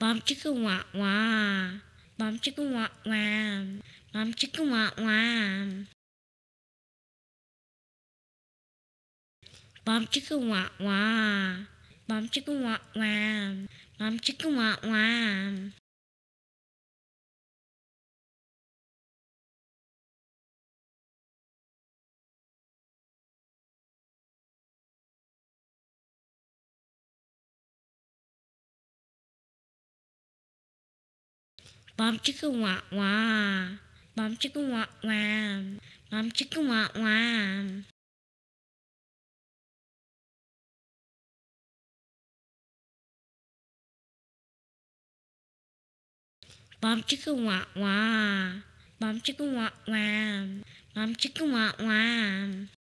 Bum chicka wah wah. Bum chicka wah wah. Bum chicka wah wah. Bum chicka wah wah. Bum chicka wah wah. Bum chicka wah wah. Bum chicka wah wah. Bum chicka wah wah. Bum chicka wah wah. Bum chicka wah wah. Bum chicka wah wah. Bum chicka wah wah.